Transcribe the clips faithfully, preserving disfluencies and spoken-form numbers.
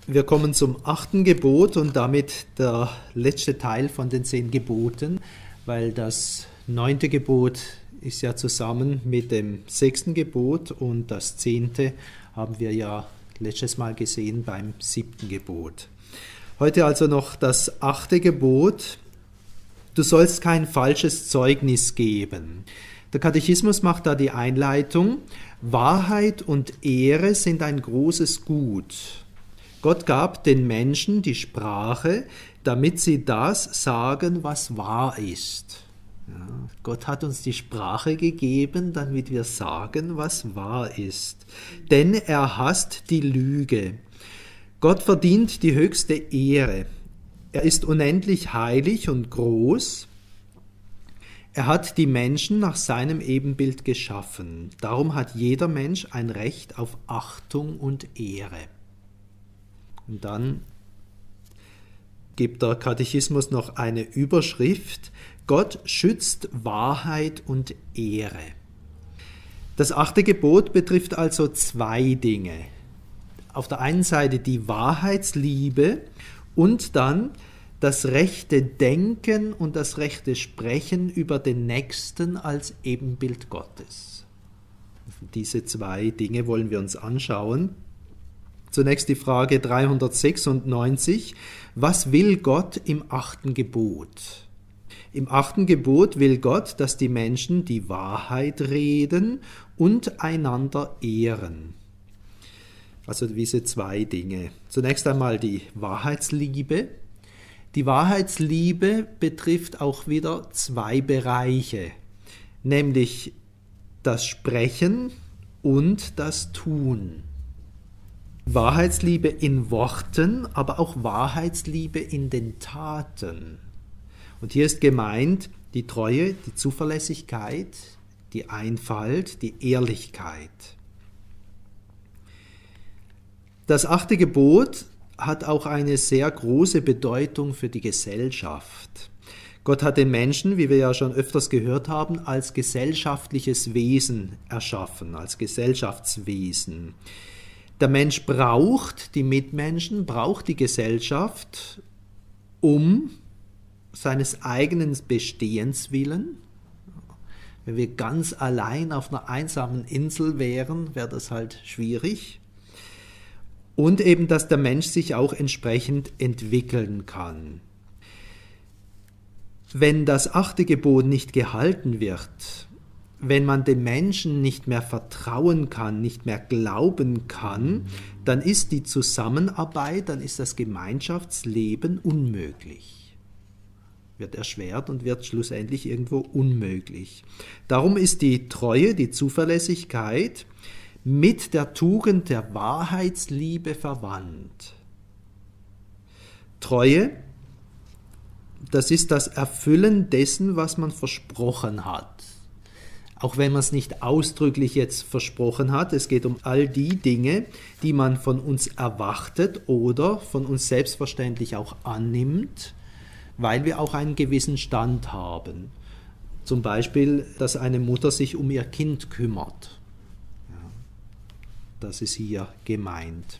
Wir kommen zum achten Gebot und damit der letzte Teil von den zehn Geboten, weil das neunte Gebot ist ja zusammen mit dem sechsten Gebot und das zehnte haben wir ja letztes Mal gesehen beim siebten Gebot. Heute also noch das achte Gebot. Du sollst kein falsches Zeugnis geben. Der Katechismus macht da die Einleitung. Wahrheit und Ehre sind ein großes Gut. Gott gab den Menschen die Sprache, damit sie das sagen, was wahr ist. Ja, Gott hat uns die Sprache gegeben, damit wir sagen, was wahr ist. Denn er hasst die Lüge. Gott verdient die höchste Ehre. Er ist unendlich heilig und groß. Er hat die Menschen nach seinem Ebenbild geschaffen. Darum hat jeder Mensch ein Recht auf Achtung und Ehre. Und dann gibt der Katechismus noch eine Überschrift: Gott schützt Wahrheit und Ehre. Das achte Gebot betrifft also zwei Dinge. Auf der einen Seite die Wahrheitsliebe und dann das rechte Denken und das rechte Sprechen über den Nächsten als Ebenbild Gottes. Diese zwei Dinge wollen wir uns anschauen. Zunächst die Frage dreihundertsechsundneunzig. Was will Gott im achten Gebot? Im achten Gebot will Gott, dass die Menschen die Wahrheit reden und einander ehren. Also diese zwei Dinge. Zunächst einmal die Wahrheitsliebe. Die Wahrheitsliebe betrifft auch wieder zwei Bereiche, nämlich das Sprechen und das Tun. Wahrheitsliebe in Worten, aber auch Wahrheitsliebe in den Taten. Und hier ist gemeint die Treue, die Zuverlässigkeit, die Einfalt, die Ehrlichkeit. Das achte Gebot hat auch eine sehr große Bedeutung für die Gesellschaft. Gott hat den Menschen, wie wir ja schon öfters gehört haben, als gesellschaftliches Wesen erschaffen, als Gesellschaftswesen. Der Mensch braucht die Mitmenschen, braucht die Gesellschaft, um seines eigenen Bestehens willen. Wenn wir ganz allein auf einer einsamen Insel wären, wäre das halt schwierig. Und eben, dass der Mensch sich auch entsprechend entwickeln kann. Wenn das achte Gebot nicht gehalten wird, wenn man dem Menschen nicht mehr vertrauen kann, nicht mehr glauben kann, dann ist die Zusammenarbeit, dann ist das Gemeinschaftsleben unmöglich. Wird erschwert und wird schlussendlich irgendwo unmöglich. Darum ist die Treue, die Zuverlässigkeit mit der Tugend der Wahrheitsliebe verwandt. Treue, das ist das Erfüllen dessen, was man versprochen hat. Auch wenn man es nicht ausdrücklich jetzt versprochen hat, es geht um all die Dinge, die man von uns erwartet oder von uns selbstverständlich auch annimmt, weil wir auch einen gewissen Stand haben. Zum Beispiel, dass eine Mutter sich um ihr Kind kümmert. Ja, das ist hier gemeint.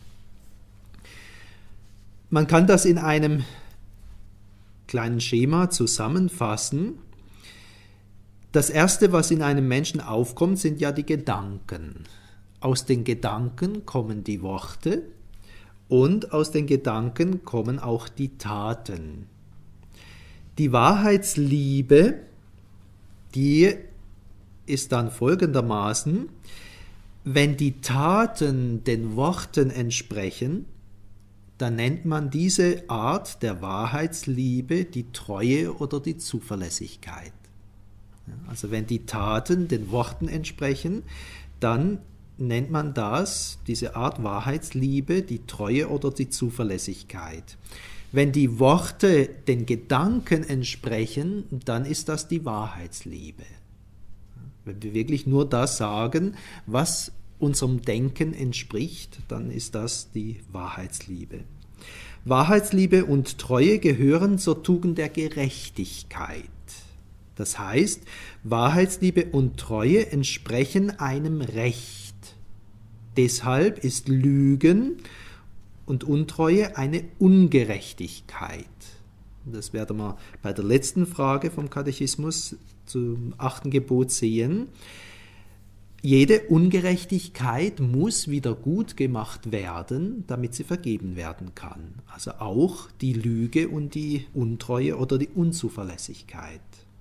Man kann das in einem kleinen Schema zusammenfassen. Das Erste, was in einem Menschen aufkommt, sind ja die Gedanken. Aus den Gedanken kommen die Worte und aus den Gedanken kommen auch die Taten. Die Wahrheitsliebe, die ist dann folgendermaßen: Wenn die Taten den Worten entsprechen, dann nennt man diese Art der Wahrheitsliebe die Treue oder die Zuverlässigkeit. Also wenn die Taten den Worten entsprechen, dann nennt man das, diese Art Wahrheitsliebe, die Treue oder die Zuverlässigkeit. Wenn die Worte den Gedanken entsprechen, dann ist das die Wahrheitsliebe. Wenn wir wirklich nur das sagen, was unserem Denken entspricht, dann ist das die Wahrheitsliebe. Wahrheitsliebe und Treue gehören zur Tugend der Gerechtigkeit. Das heißt, Wahrheitsliebe und Treue entsprechen einem Recht. Deshalb ist Lügen und Untreue eine Ungerechtigkeit. Das werden wir bei der letzten Frage vom Katechismus zum achten Gebot sehen. Jede Ungerechtigkeit muss wieder gut gemacht werden, damit sie vergeben werden kann. Also auch die Lüge und die Untreue oder die Unzuverlässigkeit.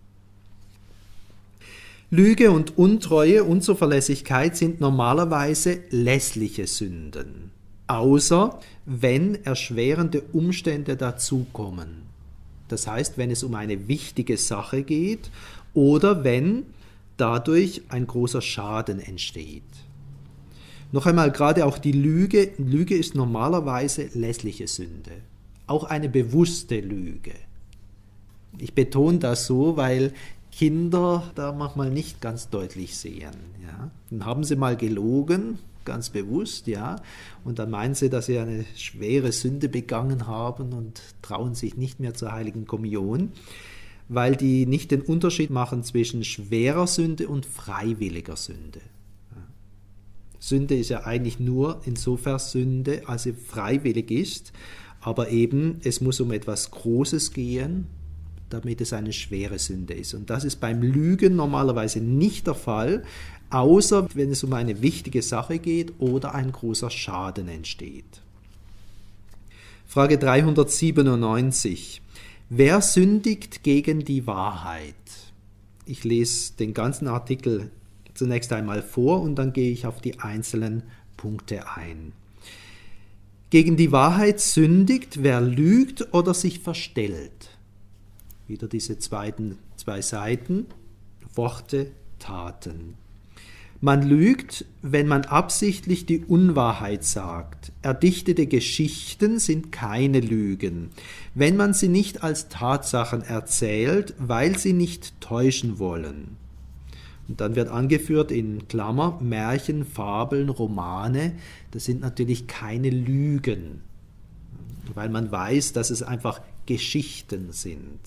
Lüge und Untreue, Unzuverlässigkeit sind normalerweise lässliche Sünden, außer wenn erschwerende Umstände dazukommen. Das heißt, wenn es um eine wichtige Sache geht oder wenn dadurch ein großer Schaden entsteht. Noch einmal, gerade auch die Lüge, Lüge ist normalerweise lässliche Sünde, auch eine bewusste Lüge. Ich betone das so, weil Kinder da manchmal nicht ganz deutlich sehen. Ja. Dann haben sie mal gelogen, ganz bewusst, ja, und dann meinen sie, dass sie eine schwere Sünde begangen haben und trauen sich nicht mehr zur Heiligen Kommunion, weil die nicht den Unterschied machen zwischen schwerer Sünde und freiwilliger Sünde. Sünde ist ja eigentlich nur insofern Sünde, als sie freiwillig ist, aber eben es muss um etwas Großes gehen, damit es eine schwere Sünde ist. Und das ist beim Lügen normalerweise nicht der Fall, außer wenn es um eine wichtige Sache geht oder ein großer Schaden entsteht. Frage dreihundertsiebenundneunzig. Wer sündigt gegen die Wahrheit? Ich lese den ganzen Artikel zunächst einmal vor und dann gehe ich auf die einzelnen Punkte ein. Gegen die Wahrheit sündigt, wer lügt oder sich verstellt. Wieder diese zweiten, zwei Seiten, Worte, Taten. Man lügt, wenn man absichtlich die Unwahrheit sagt. Erdichtete Geschichten sind keine Lügen, wenn man sie nicht als Tatsachen erzählt, weil sie nicht täuschen wollen. Und dann wird angeführt in Klammer, Märchen, Fabeln, Romane, das sind natürlich keine Lügen, weil man weiß, dass es einfach Geschichten sind.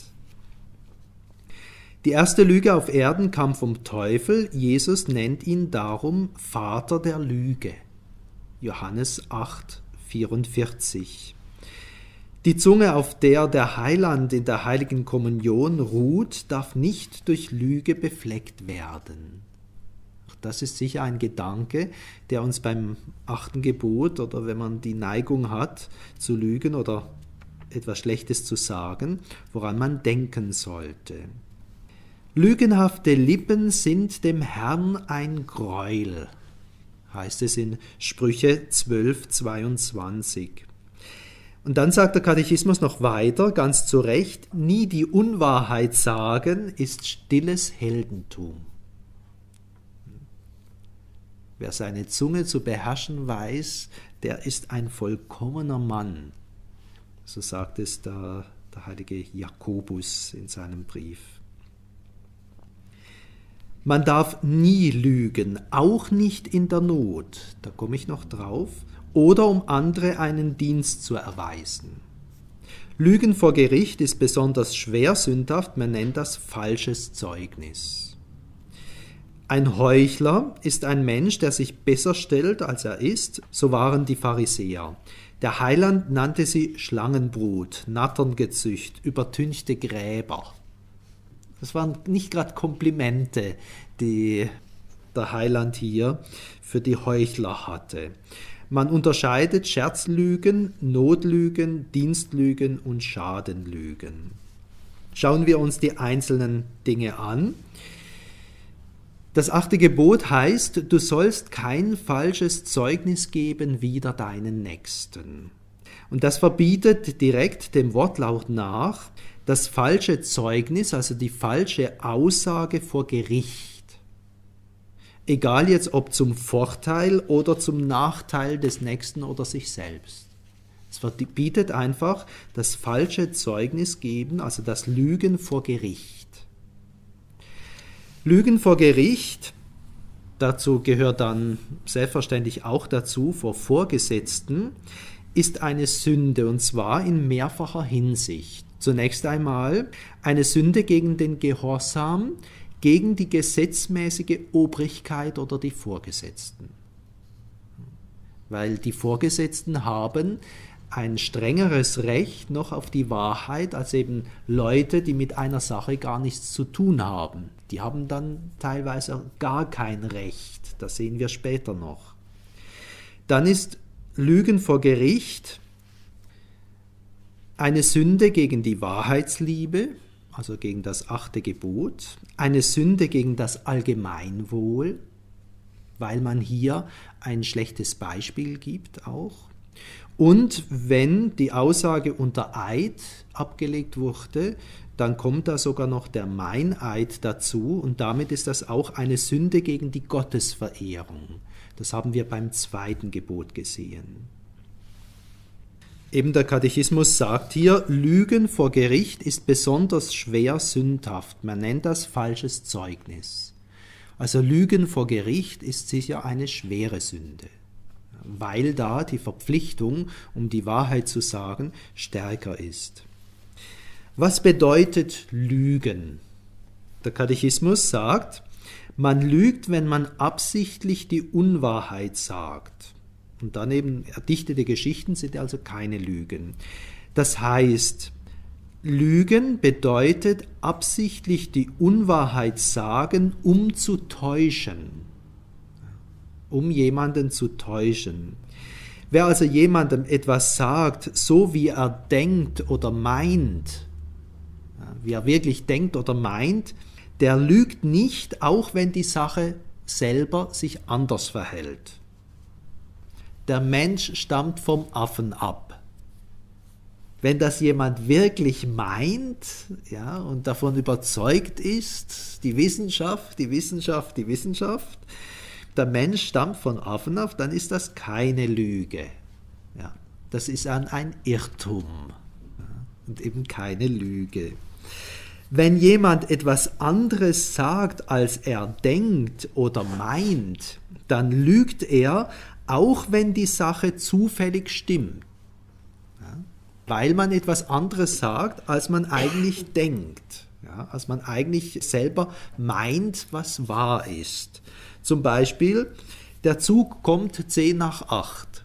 Die erste Lüge auf Erden kam vom Teufel. Jesus nennt ihn darum Vater der Lüge. Johannes acht, vierundvierzig. Die Zunge, auf der der Heiland in der Heiligen Kommunion ruht, darf nicht durch Lüge befleckt werden. Das ist sicher ein Gedanke, der uns beim achten Gebot oder wenn man die Neigung hat, zu lügen oder etwas Schlechtes zu sagen, woran man denken sollte. Lügenhafte Lippen sind dem Herrn ein Greuel, heißt es in Sprüche zwölf, zweiundzwanzig. Und dann sagt der Katechismus noch weiter, ganz zu Recht, nie die Unwahrheit sagen ist stilles Heldentum. Wer seine Zunge zu beherrschen weiß, der ist ein vollkommener Mann. So sagt es der, der heilige Jakobus in seinem Brief. Man darf nie lügen, auch nicht in der Not, da komme ich noch drauf, oder um andere einen Dienst zu erweisen. Lügen vor Gericht ist besonders schwer sündhaft, man nennt das falsches Zeugnis. Ein Heuchler ist ein Mensch, der sich besser stellt, als er ist, so waren die Pharisäer. Der Heiland nannte sie Schlangenbrut, Natterngezücht, übertünchte Gräber. Das waren nicht gerade Komplimente, die der Heiland hier für die Heuchler hatte. Man unterscheidet Scherzlügen, Notlügen, Dienstlügen und Schadenlügen. Schauen wir uns die einzelnen Dinge an. Das achte Gebot heißt, du sollst kein falsches Zeugnis geben wider deinen Nächsten. Und das verbietet direkt dem Wortlaut nach das falsche Zeugnis, also die falsche Aussage vor Gericht. Egal jetzt ob zum Vorteil oder zum Nachteil des Nächsten oder sich selbst. Es verbietet einfach das falsche Zeugnis geben, also das Lügen vor Gericht. Lügen vor Gericht, dazu gehört dann selbstverständlich auch dazu vor Vorgesetzten, ist eine Sünde und zwar in mehrfacher Hinsicht. Zunächst einmal eine Sünde gegen den Gehorsam, gegen die gesetzmäßige Obrigkeit oder die Vorgesetzten. Weil die Vorgesetzten haben ein strengeres Recht noch auf die Wahrheit als eben Leute, die mit einer Sache gar nichts zu tun haben. Die haben dann teilweise gar kein Recht. Das sehen wir später noch. Dann ist Lügen vor Gericht eine Sünde gegen die Wahrheitsliebe, also gegen das achte Gebot, eine Sünde gegen das Allgemeinwohl, weil man hier ein schlechtes Beispiel gibt auch. Und wenn die Aussage unter Eid abgelegt wurde, dann kommt da sogar noch der Meineid dazu und damit ist das auch eine Sünde gegen die Gottesverehrung. Das haben wir beim zweiten Gebot gesehen. Eben der Katechismus sagt hier, Lügen vor Gericht ist besonders schwer sündhaft. Man nennt das falsches Zeugnis. Also Lügen vor Gericht ist sicher eine schwere Sünde, weil da die Verpflichtung, um die Wahrheit zu sagen, stärker ist. Was bedeutet Lügen? Der Katechismus sagt, man lügt, wenn man absichtlich die Unwahrheit sagt. Und daneben erdichtete Geschichten sind also keine Lügen. Das heißt, Lügen bedeutet absichtlich die Unwahrheit sagen, um zu täuschen. Um jemanden zu täuschen. Wer also jemandem etwas sagt, so wie er denkt oder meint, wie er wirklich denkt oder meint, der lügt nicht, auch wenn die Sache selber sich anders verhält. Der Mensch stammt vom Affen ab. Wenn das jemand wirklich meint, ja, und davon überzeugt ist, die Wissenschaft, die Wissenschaft, die Wissenschaft, der Mensch stammt von Affen ab, dann ist das keine Lüge. Ja, das ist ein, ein Irrtum, ja, und eben keine Lüge. Wenn jemand etwas anderes sagt, als er denkt oder meint, dann lügt er, auch wenn die Sache zufällig stimmt. Ja, weil man etwas anderes sagt, als man eigentlich denkt, ja, als man eigentlich selber meint, was wahr ist. Zum Beispiel, der Zug kommt zehn nach acht,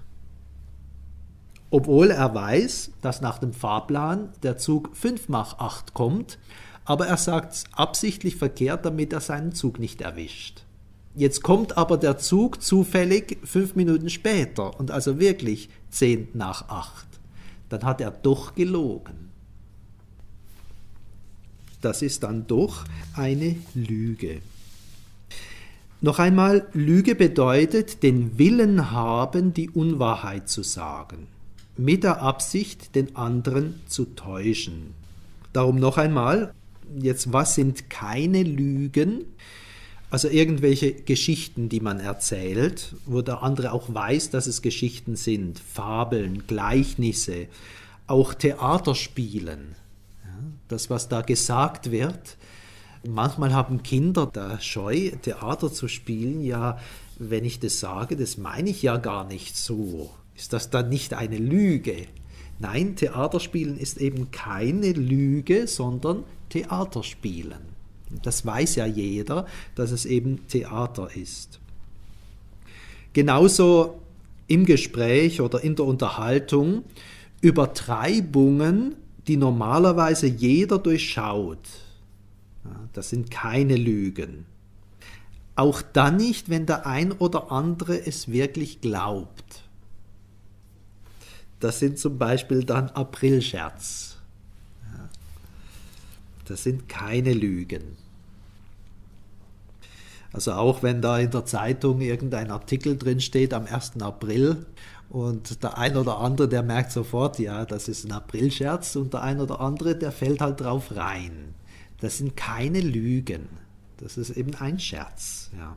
obwohl er weiß, dass nach dem Fahrplan der Zug fünf nach acht kommt, aber er sagt es absichtlich verkehrt, damit er seinen Zug nicht erwischt. Jetzt kommt aber der Zug zufällig fünf Minuten später und also wirklich zehn nach acht. Dann hat er doch gelogen. Das ist dann doch eine Lüge. Noch einmal, Lüge bedeutet, den Willen haben, die Unwahrheit zu sagen, mit der Absicht, den anderen zu täuschen. Darum noch einmal, jetzt was sind keine Lügen? Also irgendwelche Geschichten, die man erzählt, wo der andere auch weiß, dass es Geschichten sind, Fabeln, Gleichnisse, auch Theaterspielen. Ja, das, was da gesagt wird. Manchmal haben Kinder da Scheu, Theater zu spielen. Ja, wenn ich das sage, das meine ich ja gar nicht so. Ist das dann nicht eine Lüge? Nein, Theaterspielen ist eben keine Lüge, sondern Theaterspielen. Das weiß ja jeder, dass es eben Theater ist. Genauso im Gespräch oder in der Unterhaltung Übertreibungen, die normalerweise jeder durchschaut. Ja, das sind keine Lügen. Auch dann nicht, wenn der ein oder andere es wirklich glaubt. Das sind zum Beispiel dann Aprilscherz. Ja, das sind keine Lügen. Also auch wenn da in der Zeitung irgendein Artikel drin steht am ersten April und der ein oder andere, der merkt sofort, ja, das ist ein Aprilscherz und der ein oder andere, der fällt halt drauf rein. Das sind keine Lügen. Das ist eben ein Scherz. Ja.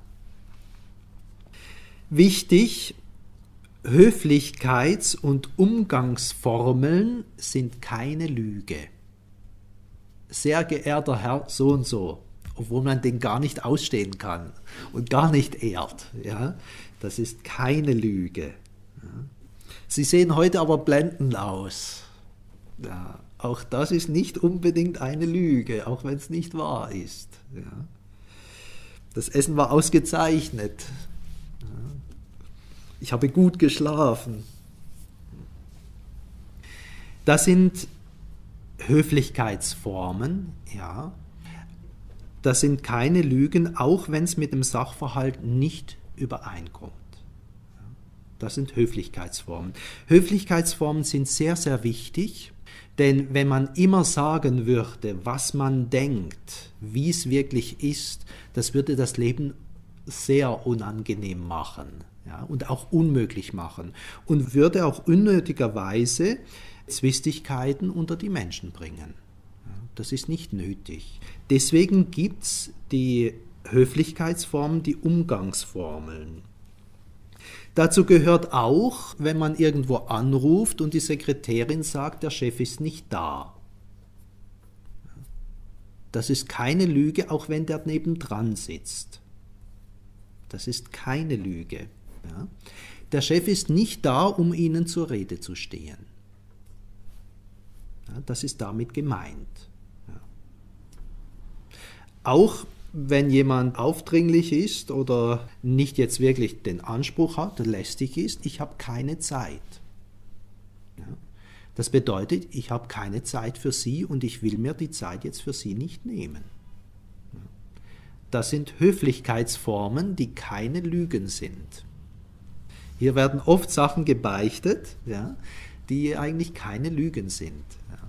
Wichtig, Höflichkeits- und Umgangsformeln sind keine Lüge. Sehr geehrter Herr so und so, obwohl man den gar nicht ausstehen kann und gar nicht ehrt. Ja? Das ist keine Lüge. Ja? Sie sehen heute aber blendend aus. Ja, auch das ist nicht unbedingt eine Lüge, auch wenn es nicht wahr ist. Ja? Das Essen war ausgezeichnet. Ja? Ich habe gut geschlafen. Das sind Höflichkeitsformen, ja. Das sind keine Lügen, auch wenn es mit dem Sachverhalt nicht übereinkommt. Das sind Höflichkeitsformen. Höflichkeitsformen sind sehr, sehr wichtig, denn wenn man immer sagen würde, was man denkt, wie es wirklich ist, das würde das Leben sehr unangenehm machen, ja, und auch unmöglich machen und würde auch unnötigerweise Zwistigkeiten unter die Menschen bringen. Das ist nicht nötig. Deswegen gibt es die Höflichkeitsformen, die Umgangsformeln. Dazu gehört auch, wenn man irgendwo anruft und die Sekretärin sagt, der Chef ist nicht da. Das ist keine Lüge, auch wenn der nebendran sitzt. Das ist keine Lüge. Ja. Der Chef ist nicht da, um Ihnen zur Rede zu stehen. Ja, das ist damit gemeint. Ja. Auch wenn jemand aufdringlich ist oder nicht jetzt wirklich den Anspruch hat, lästig ist, ich habe keine Zeit. Ja. Das bedeutet, ich habe keine Zeit für Sie und ich will mir die Zeit jetzt für Sie nicht nehmen. Ja. Das sind Höflichkeitsformen, die keine Lügen sind. Hier werden oft Sachen gebeichtet, ja, die eigentlich keine Lügen sind. Ja.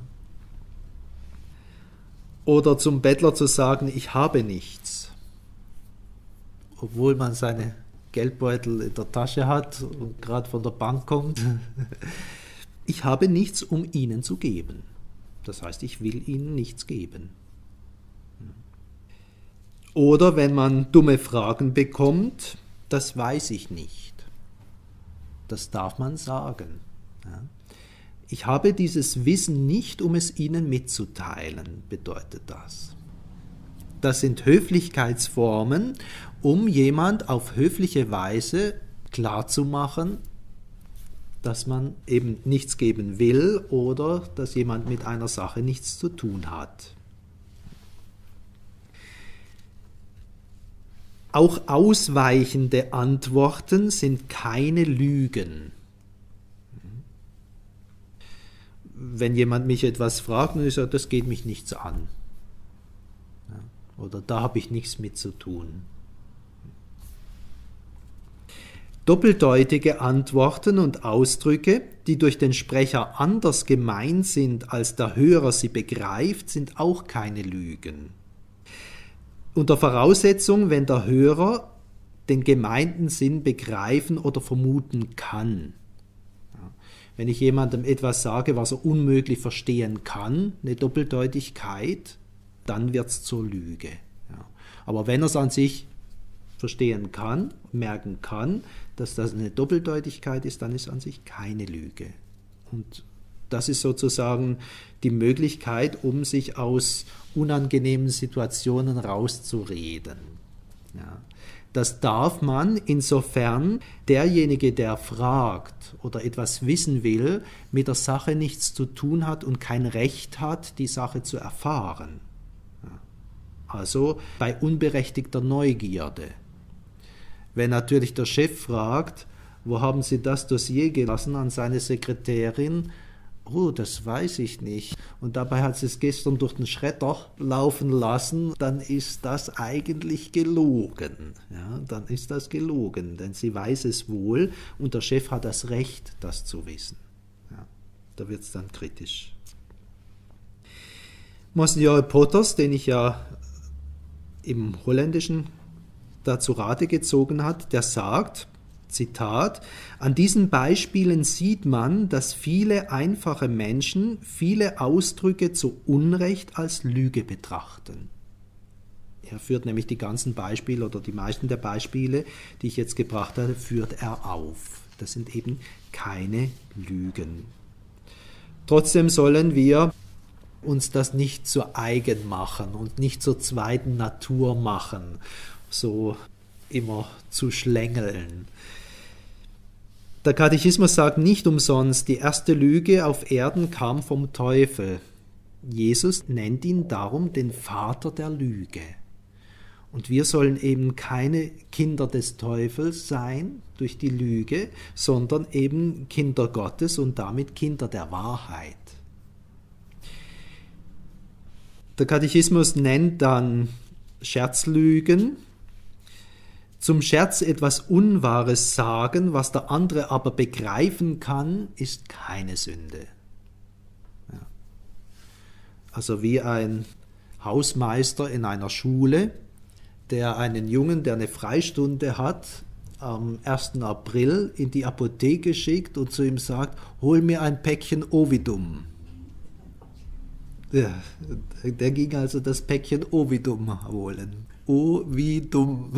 Oder zum Bettler zu sagen, ich habe nichts, obwohl man seine Geldbeutel in der Tasche hat und gerade von der Bank kommt. Ich habe nichts, um Ihnen zu geben. Das heißt, ich will Ihnen nichts geben. Oder wenn man dumme Fragen bekommt, das weiß ich nicht. Das darf man sagen. Ja. Ich habe dieses Wissen nicht, um es Ihnen mitzuteilen, bedeutet das. Das sind Höflichkeitsformen, um jemand auf höfliche Weise klarzumachen, dass man eben nichts geben will oder dass jemand mit einer Sache nichts zu tun hat. Auch ausweichende Antworten sind keine Lügen. Wenn jemand mich etwas fragt, dann sage ich, das geht mich nichts an. Oder da habe ich nichts mit zu tun. Doppeldeutige Antworten und Ausdrücke, die durch den Sprecher anders gemeint sind, als der Hörer sie begreift, sind auch keine Lügen. Unter Voraussetzung, wenn der Hörer den gemeinten Sinn begreifen oder vermuten kann. Wenn ich jemandem etwas sage, was er unmöglich verstehen kann, eine Doppeldeutigkeit, dann wird es zur Lüge. Ja. Aber wenn er es an sich verstehen kann, merken kann, dass das eine Doppeldeutigkeit ist, dann ist es an sich keine Lüge. Und das ist sozusagen die Möglichkeit, um sich aus unangenehmen Situationen rauszureden. Ja. Das darf man, insofern derjenige, der fragt oder etwas wissen will, mit der Sache nichts zu tun hat und kein Recht hat, die Sache zu erfahren. Also bei unberechtigter Neugierde. Wenn natürlich der Chef fragt, wo haben Sie das Dossier gelassen, an seine Sekretärin, oh, das weiß ich nicht. Und dabei hat sie es gestern durch den Schredder laufen lassen, dann ist das eigentlich gelogen. Ja, dann ist das gelogen, denn sie weiß es wohl und der Chef hat das Recht, das zu wissen. Ja, da wird es dann kritisch. Monsignore Potters, den ich ja im Holländischen dazu Rate gezogen hat, der sagt, Zitat, an diesen Beispielen sieht man, dass viele einfache Menschen viele Ausdrücke zu Unrecht als Lüge betrachten. Er führt nämlich die ganzen Beispiele oder die meisten der Beispiele, die ich jetzt gebracht habe, führt er auf. Das sind eben keine Lügen. Trotzdem sollen wir uns das nicht zu eigen machen und nicht zur zweiten Natur machen, so immer zu schlängeln. Der Katechismus sagt nicht umsonst, die erste Lüge auf Erden kam vom Teufel. Jesus nennt ihn darum den Vater der Lüge. Und wir sollen eben keine Kinder des Teufels sein durch die Lüge, sondern eben Kinder Gottes und damit Kinder der Wahrheit. Der Katechismus nennt dann Scherzlügen. Zum Scherz etwas Unwahres sagen, was der andere aber begreifen kann, ist keine Sünde. Ja. Also wie ein Hausmeister in einer Schule, der einen Jungen, der eine Freistunde hat, am ersten April in die Apotheke schickt und zu ihm sagt, hol mir ein Päckchen Ovidum. Ja, der ging also das Päckchen Ovidum holen. Ovidum.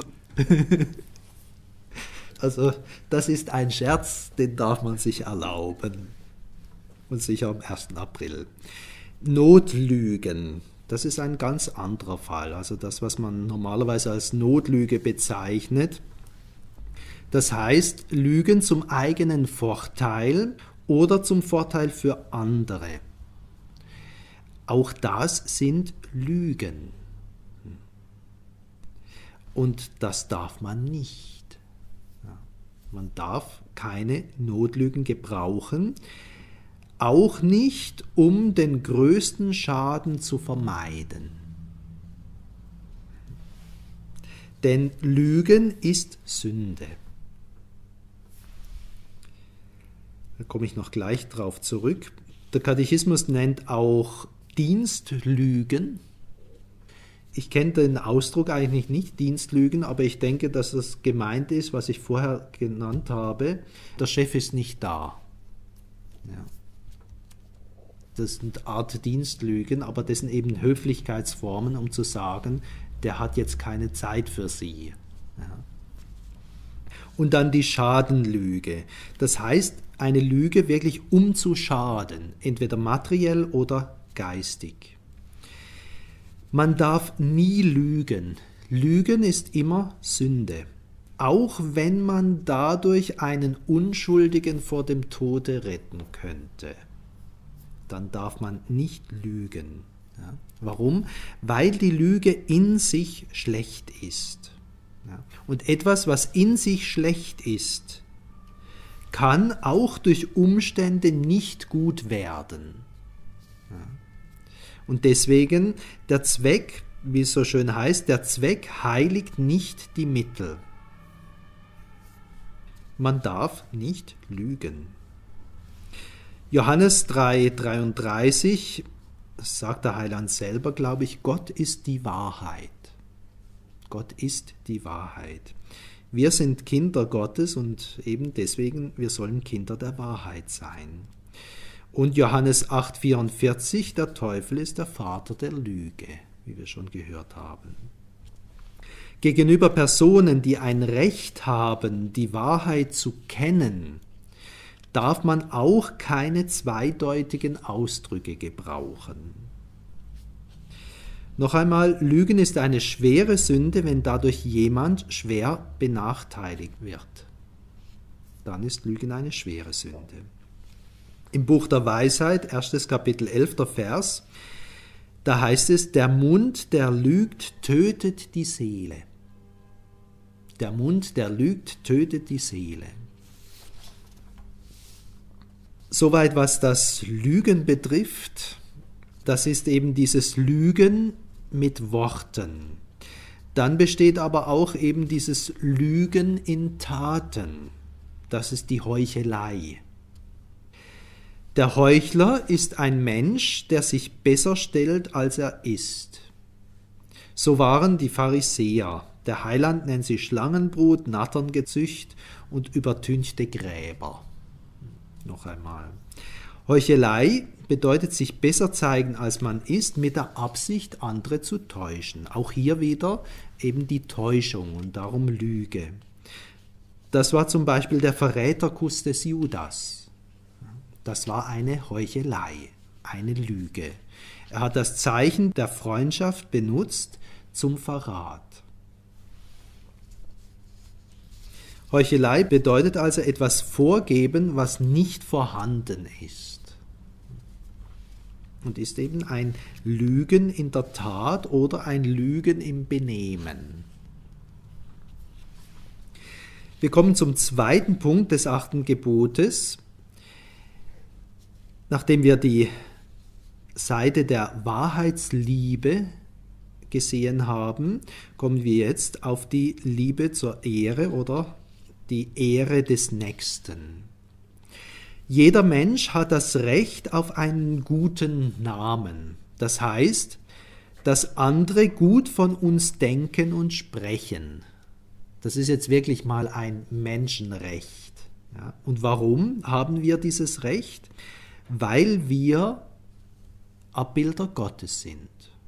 Also das ist ein Scherz, den darf man sich erlauben. Und sicher am ersten April. Notlügen, das ist ein ganz anderer Fall. Also das, was man normalerweise als Notlüge bezeichnet. Das heißt, Lügen zum eigenen Vorteil oder zum Vorteil für andere. Auch das sind Lügen. Und das darf man nicht. Man darf keine Notlügen gebrauchen, auch nicht, um den größten Schaden zu vermeiden. Denn Lügen ist Sünde. Da komme ich noch gleich drauf zurück. Der Katechismus nennt auch Dienstlügen. Ich kenne den Ausdruck eigentlich nicht, Dienstlügen, aber ich denke, dass das gemeint ist, was ich vorher genannt habe. Der Chef ist nicht da. Ja. Das sind Art Dienstlügen, aber das sind eben Höflichkeitsformen, um zu sagen, der hat jetzt keine Zeit für Sie. Ja. Und dann die Schadenlüge. Das heißt, eine Lüge wirklich um zu schaden, entweder materiell oder geistig. Man darf nie lügen. Lügen ist immer Sünde. Auch wenn man dadurch einen Unschuldigen vor dem Tode retten könnte, dann darf man nicht lügen. Ja. Warum? Weil die Lüge in sich schlecht ist. Ja. Und etwas, was in sich schlecht ist, kann auch durch Umstände nicht gut werden. Ja. Und deswegen der Zweck, wie es so schön heißt, der Zweck heiligt nicht die Mittel. Man darf nicht lügen. Johannes drei dreiunddreißig, das sagt der Heiland selber, glaube ich, Gott ist die Wahrheit. Gott ist die Wahrheit. Wir sind Kinder Gottes und eben deswegen, wir sollen Kinder der Wahrheit sein. Und Johannes acht vierundvierzig, der Teufel ist der Vater der Lüge, wie wir schon gehört haben. Gegenüber Personen, die ein Recht haben, die Wahrheit zu kennen, darf man auch keine zweideutigen Ausdrücke gebrauchen. Noch einmal, Lügen ist eine schwere Sünde, wenn dadurch jemand schwer benachteiligt wird. Dann ist Lügen eine schwere Sünde. Im Buch der Weisheit, erstes Kapitel, elfter Vers, da heißt es, der Mund, der lügt, tötet die Seele. Der Mund, der lügt, tötet die Seele. Soweit was das Lügen betrifft, das ist eben dieses Lügen mit Worten. Dann besteht aber auch eben dieses Lügen in Taten. Das ist die Heuchelei. Der Heuchler ist ein Mensch, der sich besser stellt, als er ist. So waren die Pharisäer. Der Heiland nennt sie Schlangenbrut, Natterngezücht und übertünchte Gräber. Noch einmal. Heuchelei bedeutet sich besser zeigen, als man ist, mit der Absicht, andere zu täuschen. Auch hier wieder eben die Täuschung und darum Lüge. Das war zum Beispiel der Verräterkuss des Judas. Das war eine Heuchelei, eine Lüge. Er hat das Zeichen der Freundschaft benutzt zum Verrat. Heuchelei bedeutet also etwas vorgeben, was nicht vorhanden ist. Und ist eben ein Lügen in der Tat oder ein Lügen im Benehmen. Wir kommen zum zweiten Punkt des achten Gebotes. Nachdem wir die Seite der Wahrheitsliebe gesehen haben, kommen wir jetzt auf die Liebe zur Ehre oder die Ehre des Nächsten. Jeder Mensch hat das Recht auf einen guten Namen. Das heißt, dass andere gut von uns denken und sprechen. Das ist jetzt wirklich mal ein Menschenrecht. Ja, und warum haben wir dieses Recht? Weil wir Abbilder Gottes sind.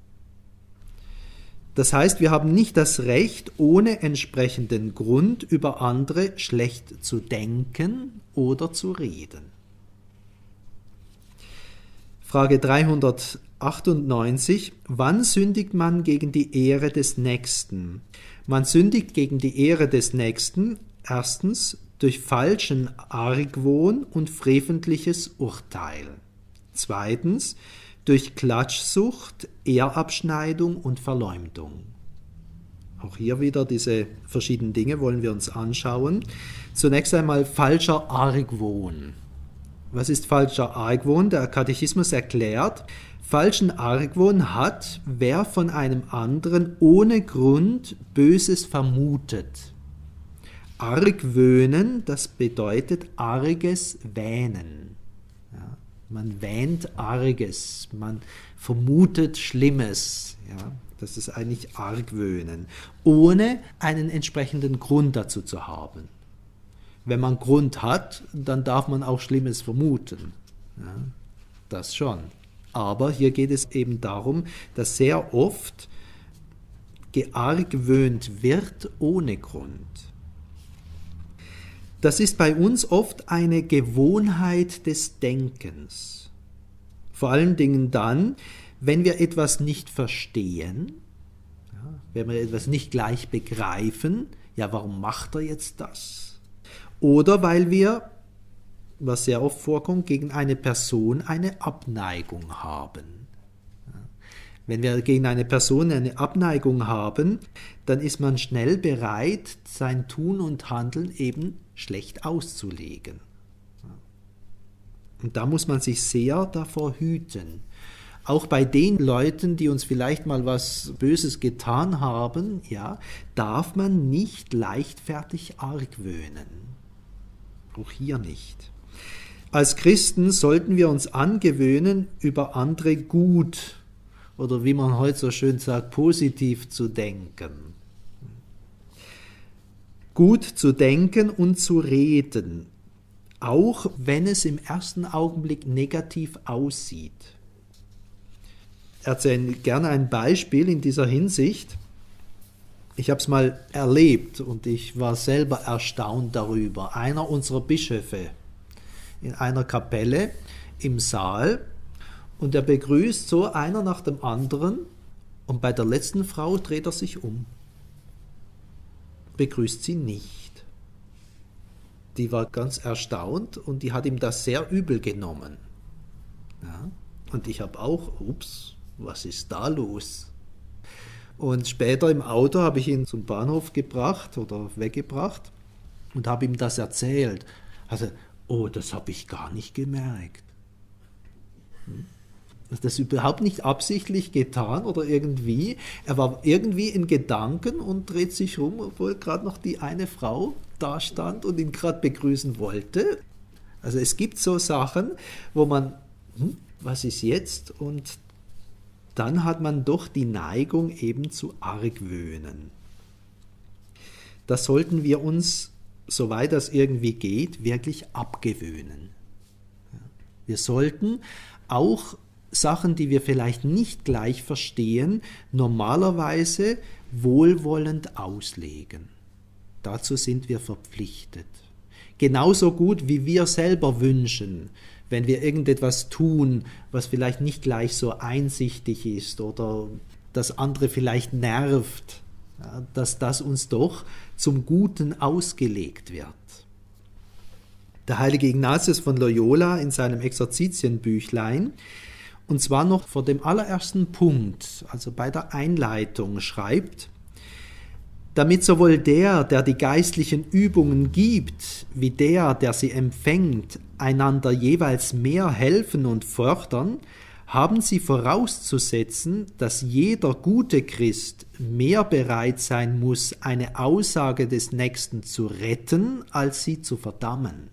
Das heißt, wir haben nicht das Recht, ohne entsprechenden Grund über andere schlecht zu denken oder zu reden. Frage dreihundertachtundneunzig. Wann sündigt man gegen die Ehre des Nächsten? Man sündigt gegen die Ehre des Nächsten erstens durch falschen Argwohn und freventliches Urteil. Zweitens durch Klatschsucht, Ehrabschneidung und Verleumdung. Auch hier wieder diese verschiedenen Dinge wollen wir uns anschauen. Zunächst einmal falscher Argwohn. Was ist falscher Argwohn? Der Katechismus erklärt, falschen Argwohn hat, wer von einem anderen ohne Grund Böses vermutet. Argwöhnen, das bedeutet arges Wähnen. Ja, man wähnt Arges, man vermutet Schlimmes. Ja, das ist eigentlich Argwöhnen, ohne einen entsprechenden Grund dazu zu haben. Wenn man Grund hat, dann darf man auch Schlimmes vermuten. Ja, das schon. Aber hier geht es eben darum, dass sehr oft geargwöhnt wird ohne Grund. Das ist bei uns oft eine Gewohnheit des Denkens. Vor allen Dingen dann, wenn wir etwas nicht verstehen, ja, wenn wir etwas nicht gleich begreifen, ja, warum macht er jetzt das? Oder weil wir, was sehr oft vorkommt, gegen eine Person eine Abneigung haben. Ja, wenn wir gegen eine Person eine Abneigung haben, dann ist man schnell bereit, sein Tun und Handeln eben schlecht auszulegen. Und da muss man sich sehr davor hüten. Auch bei den Leuten, die uns vielleicht mal was Böses getan haben, ja, darf man nicht leichtfertig argwöhnen. Auch hier nicht. Als Christen sollten wir uns angewöhnen, über andere gut oder wie man heute so schön sagt, positiv zu denken. Gut zu denken und zu reden, auch wenn es im ersten Augenblick negativ aussieht. Ich erzähle gerne ein Beispiel in dieser Hinsicht. Ich habe es mal erlebt und ich war selber erstaunt darüber. Einer unserer Bischöfe in einer Kapelle im Saal und er begrüßt so einer nach dem anderen und bei der letzten Frau dreht er sich um. Begrüßt sie nicht. Die war ganz erstaunt und die hat ihm das sehr übel genommen. Ja? Und ich habe auch, ups, was ist da los? Und später im Auto habe ich ihn zum Bahnhof gebracht oder weggebracht und habe ihm das erzählt. Also, oh, das habe ich gar nicht gemerkt. Hm? Das ist überhaupt nicht absichtlich getan oder irgendwie. Er war irgendwie in Gedanken und dreht sich rum, obwohl gerade noch die eine Frau da stand und ihn gerade begrüßen wollte. Also es gibt so Sachen, wo man, hm, was ist jetzt? Und dann hat man doch die Neigung eben zu argwöhnen. Das sollten wir uns, soweit das irgendwie geht, wirklich abgewöhnen. Wir sollten auch Sachen, die wir vielleicht nicht gleich verstehen, normalerweise wohlwollend auslegen. Dazu sind wir verpflichtet. Genauso gut, wie wir selber wünschen, wenn wir irgendetwas tun, was vielleicht nicht gleich so einsichtig ist oder das andere vielleicht nervt, ja, dass das uns doch zum Guten ausgelegt wird. Der heilige Ignatius von Loyola in seinem Exerzitienbüchlein, und zwar noch vor dem allerersten Punkt, also bei der Einleitung, schreibt: Damit sowohl der, der die geistlichen Übungen gibt, wie der, der sie empfängt, einander jeweils mehr helfen und fördern, haben sie vorauszusetzen, dass jeder gute Christ mehr bereit sein muss, eine Aussage des Nächsten zu retten, als sie zu verdammen.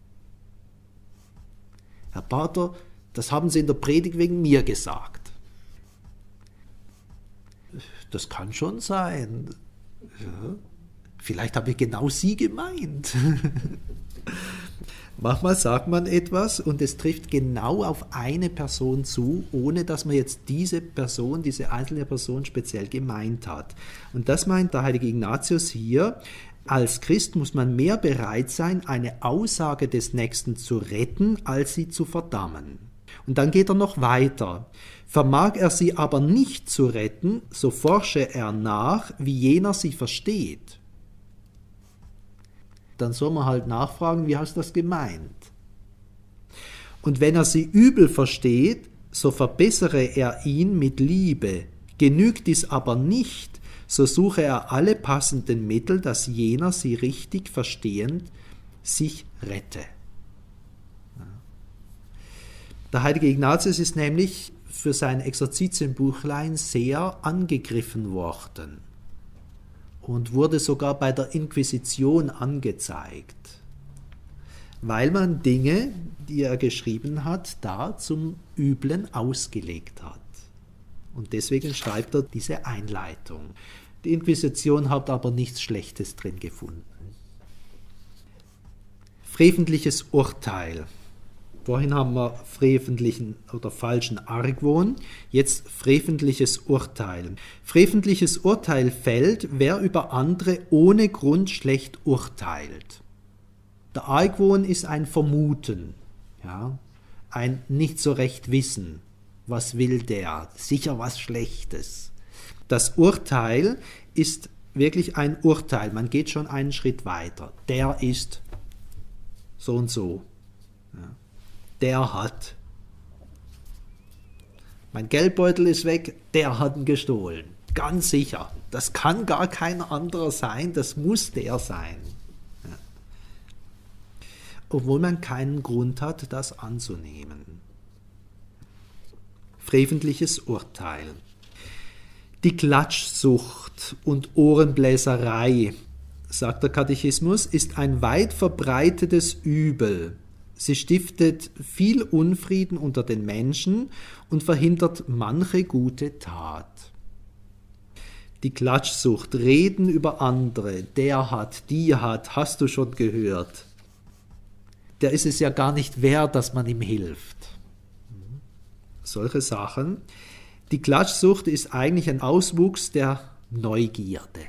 Herr Pater, das haben Sie in der Predigt wegen mir gesagt. Das kann schon sein. Ja, vielleicht habe ich genau Sie gemeint. Manchmal sagt man etwas und es trifft genau auf eine Person zu, ohne dass man jetzt diese Person, diese einzelne Person speziell gemeint hat. Und das meint der heilige Ignatius hier. Als Christ muss man mehr bereit sein, eine Aussage des Nächsten zu retten, als sie zu verdammen. Und dann geht er noch weiter. Vermag er sie aber nicht zu retten, so forsche er nach, wie jener sie versteht. Dann soll man halt nachfragen, wie hast du das gemeint? Und wenn er sie übel versteht, so verbessere er ihn mit Liebe. Genügt dies aber nicht, so suche er alle passenden Mittel, dass jener sie richtig verstehend sich rette. Der heilige Ignatius ist nämlich für sein Exerzitienbuchlein sehr angegriffen worden und wurde sogar bei der Inquisition angezeigt, weil man Dinge, die er geschrieben hat, da zum Üblen ausgelegt hat. Und deswegen schreibt er diese Einleitung. Die Inquisition hat aber nichts Schlechtes drin gefunden. Freventliches Urteil. Vorhin haben wir freventlichen oder falschen Argwohn, jetzt freventliches Urteil. Freventliches Urteil fällt, wer über andere ohne Grund schlecht urteilt. Der Argwohn ist ein Vermuten, ja, ein nicht so recht wissen. Was will der? Sicher was Schlechtes. Das Urteil ist wirklich ein Urteil. Man geht schon einen Schritt weiter. Der ist so und so. Ja. Der hat. Mein Geldbeutel ist weg, der hat ihn gestohlen. Ganz sicher. Das kann gar kein anderer sein, das muss der sein. Ja. Obwohl man keinen Grund hat, das anzunehmen. Freventliches Urteil. Die Klatschsucht und Ohrenbläserei, sagt der Katechismus, ist ein weit verbreitetes Übel. Sie stiftet viel Unfrieden unter den Menschen und verhindert manche gute Tat. Die Klatschsucht, Reden über andere, der hat, die hat, hast du schon gehört. Der ist es ja gar nicht wert, dass man ihm hilft. Solche Sachen. Die Klatschsucht ist eigentlich ein Auswuchs der Neugierde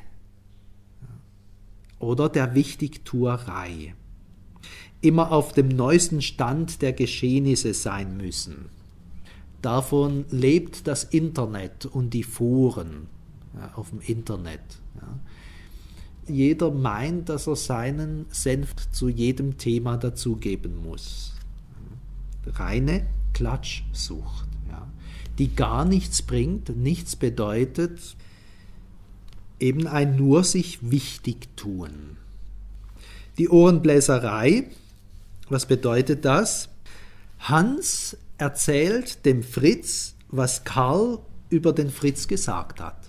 oder der Wichtigtuerei. Immer auf dem neuesten Stand der Geschehnisse sein müssen. Davon lebt das Internet und die Foren ja, auf dem Internet. Ja. Jeder meint, dass er seinen Senf zu jedem Thema dazugeben muss. Reine Klatschsucht, ja, die gar nichts bringt, nichts bedeutet, eben ein nur sich wichtig tun. Die Ohrenbläserei, was bedeutet das? Hans erzählt dem Fritz, was Karl über den Fritz gesagt hat.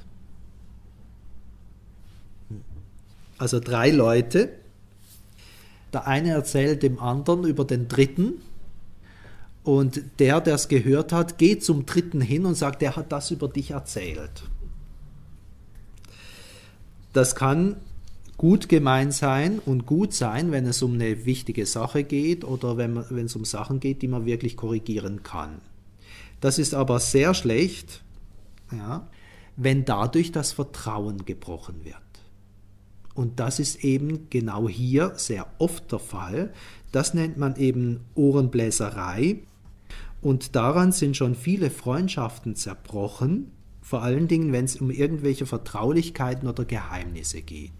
Also drei Leute, der eine erzählt dem anderen über den dritten, und der, der es gehört hat, geht zum Dritten hin und sagt, der hat das über dich erzählt. Das kann gut gemeint sein und gut sein, wenn es um eine wichtige Sache geht oder wenn, man, wenn es um Sachen geht, die man wirklich korrigieren kann. Das ist aber sehr schlecht, ja, wenn dadurch das Vertrauen gebrochen wird. Und das ist eben genau hier sehr oft der Fall. Das nennt man eben Ohrenbläserei. Und daran sind schon viele Freundschaften zerbrochen, vor allen Dingen, wenn es um irgendwelche Vertraulichkeiten oder Geheimnisse geht.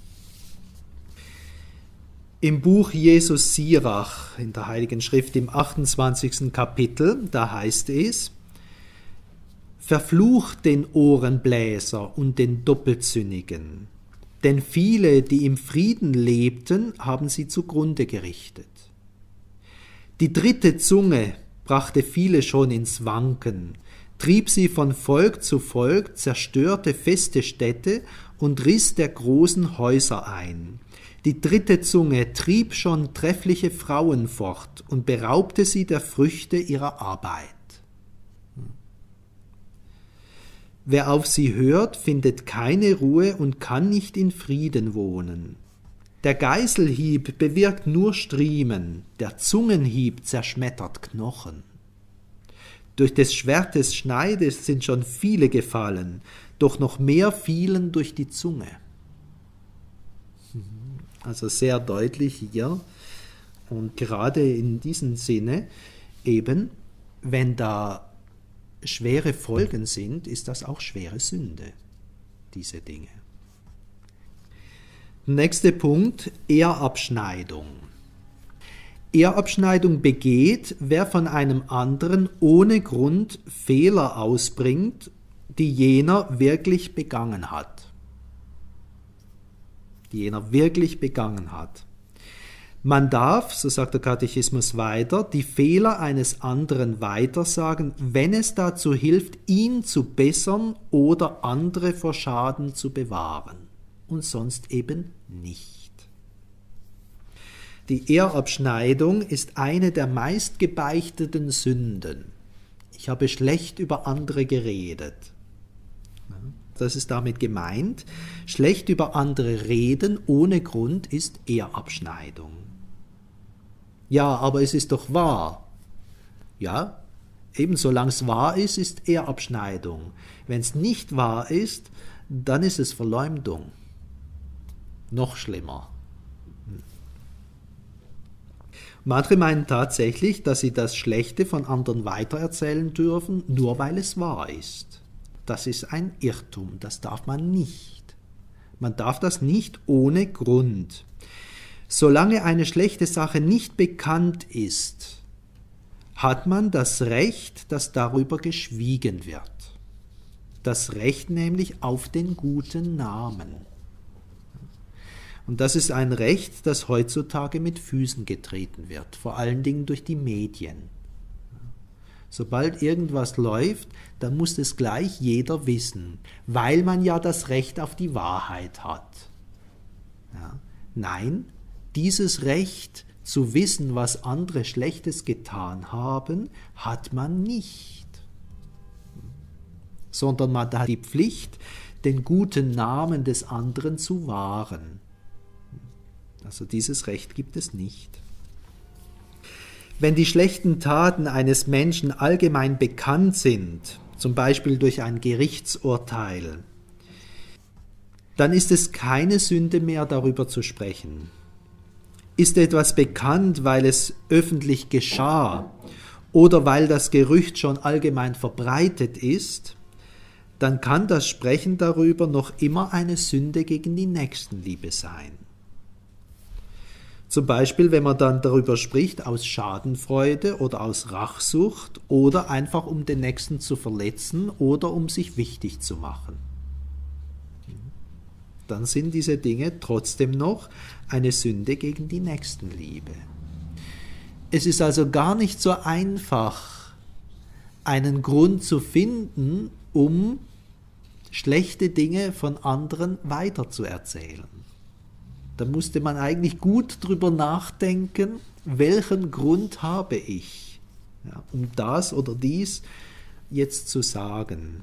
Im Buch Jesus Sirach, in der Heiligen Schrift, im achtundzwanzigsten Kapitel, da heißt es: Verflucht den Ohrenbläser und den Doppelzüngigen, denn viele, die im Frieden lebten, haben sie zugrunde gerichtet. Die dritte Zunge brachte viele schon ins Wanken, trieb sie von Volk zu Volk, zerstörte feste Städte und riss der großen Häuser ein. Die dritte Zunge trieb schon treffliche Frauen fort und beraubte sie der Früchte ihrer Arbeit. Wer auf sie hört, findet keine Ruhe und kann nicht in Frieden wohnen. Der Geißelhieb bewirkt nur Striemen, der Zungenhieb zerschmettert Knochen. Durch des Schwertes Schneides sind schon viele gefallen, doch noch mehr fielen durch die Zunge. Also sehr deutlich hier und gerade in diesem Sinne eben, wenn da schwere Folgen sind, ist das auch schwere Sünde, diese Dinge. Nächster Punkt, Ehrabschneidung. Ehrabschneidung begeht, wer von einem anderen ohne Grund Fehler ausbringt, die jener wirklich begangen hat. Die jener wirklich begangen hat. Man darf, so sagt der Katechismus weiter, die Fehler eines anderen weitersagen, wenn es dazu hilft, ihn zu bessern oder andere vor Schaden zu bewahren. Und sonst eben nicht. Die Ehrabschneidung ist eine der meistgebeichteten Sünden. Ich habe schlecht über andere geredet. Das ist damit gemeint. Schlecht über andere reden ohne Grund ist Ehrabschneidung. Ja, aber es ist doch wahr. Ja, eben solange es wahr ist, ist Ehrabschneidung. Wenn es nicht wahr ist, dann ist es Verleumdung. Noch schlimmer. Manche meinen tatsächlich, dass sie das Schlechte von anderen weitererzählen dürfen, nur weil es wahr ist. Das ist ein Irrtum, das darf man nicht. Man darf das nicht ohne Grund. Solange eine schlechte Sache nicht bekannt ist, hat man das Recht, dass darüber geschwiegen wird. Das Recht nämlich auf den guten Namen. Und das ist ein Recht, das heutzutage mit Füßen getreten wird, vor allen Dingen durch die Medien. Sobald irgendwas läuft, dann muss es gleich jeder wissen, weil man ja das Recht auf die Wahrheit hat. Ja. Nein, dieses Recht zu wissen, was andere Schlechtes getan haben, hat man nicht. Sondern man hat die Pflicht, den guten Namen des anderen zu wahren. Also dieses Recht gibt es nicht. Wenn die schlechten Taten eines Menschen allgemein bekannt sind, zum Beispiel durch ein Gerichtsurteil, dann ist es keine Sünde mehr, darüber zu sprechen. Ist etwas bekannt, weil es öffentlich geschah oder weil das Gerücht schon allgemein verbreitet ist, dann kann das Sprechen darüber noch immer eine Sünde gegen die Nächstenliebe sein. Zum Beispiel, wenn man dann darüber spricht, aus Schadenfreude oder aus Rachsucht oder einfach um den Nächsten zu verletzen oder um sich wichtig zu machen. Dann sind diese Dinge trotzdem noch eine Sünde gegen die Nächstenliebe. Es ist also gar nicht so einfach, einen Grund zu finden, um schlechte Dinge von anderen weiterzuerzählen. Da musste man eigentlich gut drüber nachdenken, welchen Grund habe ich, ja, um das oder dies jetzt zu sagen.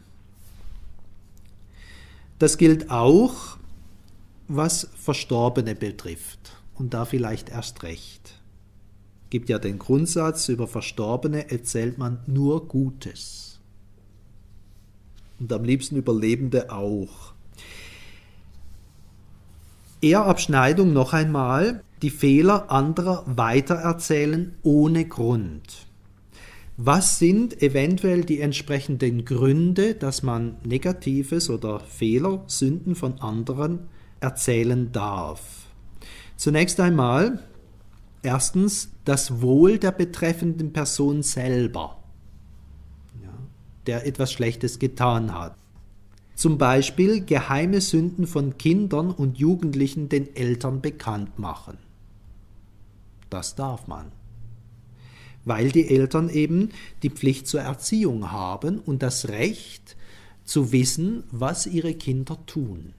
Das gilt auch, was Verstorbene betrifft, und da vielleicht erst recht. Es gibt ja den Grundsatz, über Verstorbene erzählt man nur Gutes. Und am liebsten über Lebende auch. Ehrabschneidung noch einmal, die Fehler anderer weitererzählen ohne Grund. Was sind eventuell die entsprechenden Gründe, dass man Negatives oder Fehler, Sünden von anderen erzählen darf? Zunächst einmal, erstens, das Wohl der betreffenden Person selber, ja, der etwas Schlechtes getan hat. Zum Beispiel geheime Sünden von Kindern und Jugendlichen den Eltern bekannt machen. Das darf man. weil die Eltern eben die Pflicht zur Erziehung haben und das Recht zu wissen, was ihre Kinder tun.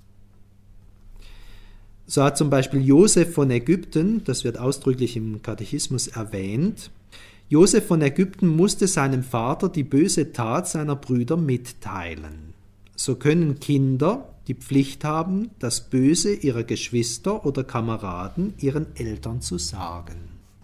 So hat zum Beispiel Josef von Ägypten, das wird ausdrücklich im Katechismus erwähnt, Josef von Ägypten musste seinem Vater die böse Tat seiner Brüder mitteilen. So können Kinder die Pflicht haben, das Böse ihrer Geschwister oder Kameraden ihren Eltern zu sagen.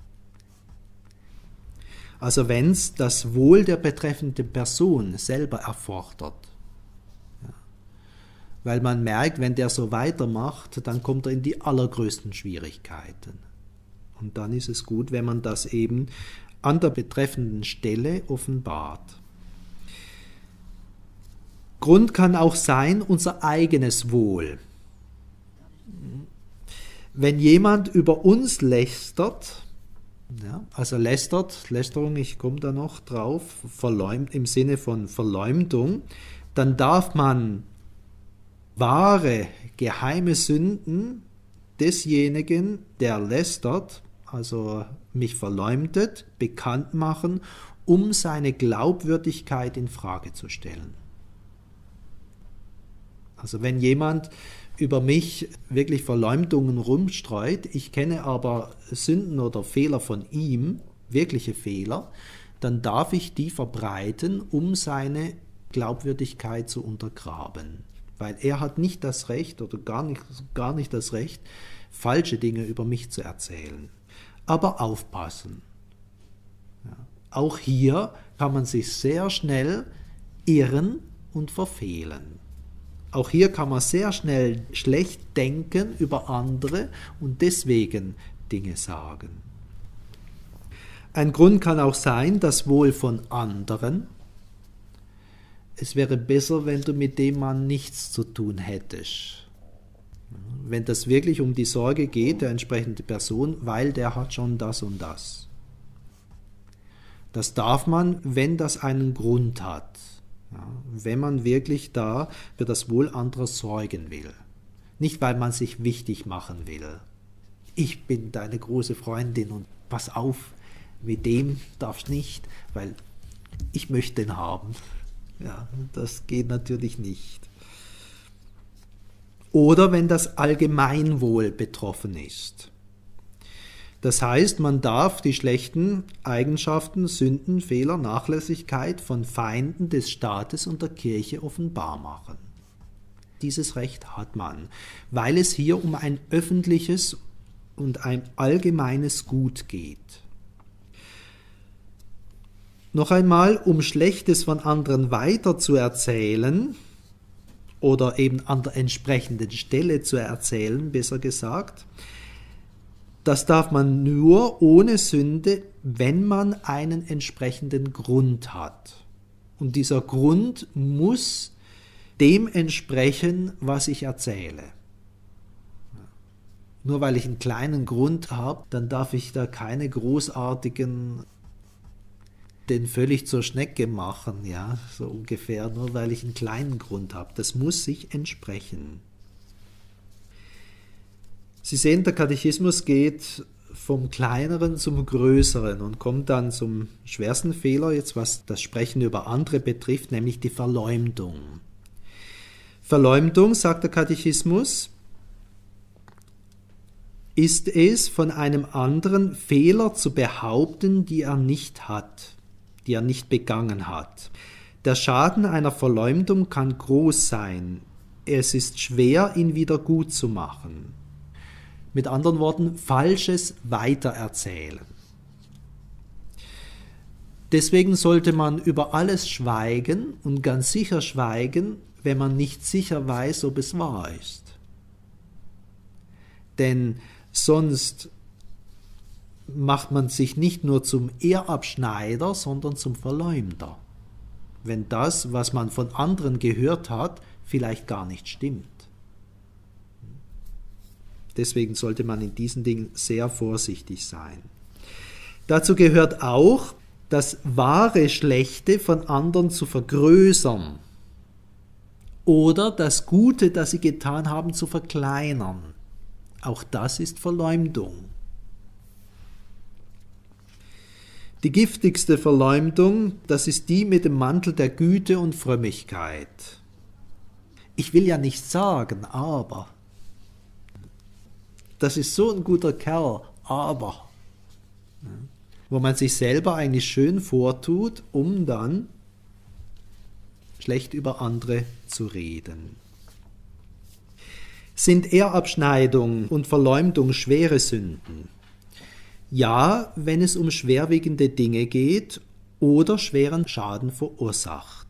Also wenn es das Wohl der betreffenden Person selber erfordert. Ja. Weil man merkt, wenn der so weitermacht, dann kommt er in die allergrößten Schwierigkeiten. Und dann ist es gut, wenn man das eben an der betreffenden Stelle offenbart. Grund kann auch sein, unser eigenes Wohl. Wenn jemand über uns lästert, ja, also lästert, Lästerung, ich komme da noch drauf, verleumd, im Sinne von Verleumdung, dann darf man wahre, geheime Sünden desjenigen, der lästert, also mich verleumdet, bekannt machen, um seine Glaubwürdigkeit in Frage zu stellen. Also wenn jemand über mich wirklich Verleumdungen rumstreut, ich kenne aber Sünden oder Fehler von ihm, wirkliche Fehler, dann darf ich die verbreiten, um seine Glaubwürdigkeit zu untergraben. Weil er hat nicht das Recht oder gar nicht, gar nicht das Recht, falsche Dinge über mich zu erzählen. Aber aufpassen. Ja. Auch hier kann man sich sehr schnell irren und verfehlen. Auch hier kann man sehr schnell schlecht denken über andere und deswegen Dinge sagen. Ein Grund kann auch sein, das Wohl von anderen. Es wäre besser, wenn du mit dem Mann nichts zu tun hättest. Wenn das wirklich um die Sorge geht, der entsprechende Person, weil der hat schon das und das. Das darf man, wenn das einen Grund hat. Ja, wenn man wirklich da für das Wohl anderer sorgen will. Nicht, weil man sich wichtig machen will. Ich bin deine große Freundin und pass auf, mit dem darfst du nicht, weil ich möchte den haben. Ja, das geht natürlich nicht. Oder wenn das Allgemeinwohl betroffen ist. Das heißt, man darf die schlechten Eigenschaften, Sünden, Fehler, Nachlässigkeit von Feinden des Staates und der Kirche offenbar machen. Dieses Recht hat man, weil es hier um ein öffentliches und ein allgemeines Gut geht. Noch einmal, um Schlechtes von anderen weiter zu erzählen oder eben an der entsprechenden Stelle zu erzählen, besser gesagt, das darf man nur ohne Sünde, wenn man einen entsprechenden Grund hat. Und dieser Grund muss dem entsprechen, was ich erzähle. Nur weil ich einen kleinen Grund habe, dann darf ich da keine großartigen, den völlig zur Schnecke machen, ja, so ungefähr, nur weil ich einen kleinen Grund habe. Das muss sich entsprechen. Sie sehen, der Katechismus geht vom Kleineren zum Größeren und kommt dann zum schwersten Fehler, jetzt was das Sprechen über andere betrifft, nämlich die Verleumdung. Verleumdung, sagt der Katechismus, ist es, von einem anderen Fehler zu behaupten, die er nicht hat, die er nicht begangen hat. Der Schaden einer Verleumdung kann groß sein. Es ist schwer, ihn wieder gut zu machen. Mit anderen Worten, Falsches weitererzählen. Deswegen sollte man über alles schweigen und ganz sicher schweigen, wenn man nicht sicher weiß, ob es wahr ist. Denn sonst macht man sich nicht nur zum Ehrabschneider, sondern zum Verleumder. Wenn das, was man von anderen gehört hat, vielleicht gar nicht stimmt. Deswegen sollte man in diesen Dingen sehr vorsichtig sein. Dazu gehört auch, das wahre Schlechte von anderen zu vergrößern oder das Gute, das sie getan haben, zu verkleinern. Auch das ist Verleumdung. Die giftigste Verleumdung, das ist die mit dem Mantel der Güte und Frömmigkeit. Ich will ja nicht sagen, aber. Das ist so ein guter Kerl, aber. Wo man sich selber eigentlich schön vortut, um dann schlecht über andere zu reden. Sind Ehrabschneidung und Verleumdung schwere Sünden? Ja, wenn es um schwerwiegende Dinge geht oder schweren Schaden verursacht.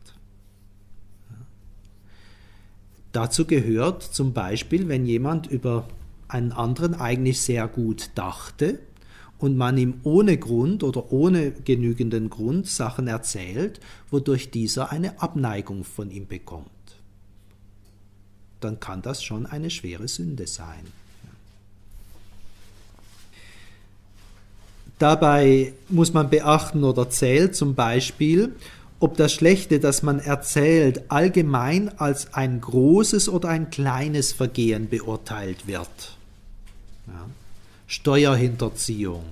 Dazu gehört zum Beispiel, wenn jemand über einen anderen eigentlich sehr gut dachte und man ihm ohne Grund oder ohne genügenden Grund Sachen erzählt, wodurch dieser eine Abneigung von ihm bekommt. Dann kann das schon eine schwere Sünde sein. Dabei muss man beachten oder zählt zum Beispiel, ob das Schlechte, das man erzählt, allgemein als ein großes oder ein kleines Vergehen beurteilt wird. Ja. Steuerhinterziehung.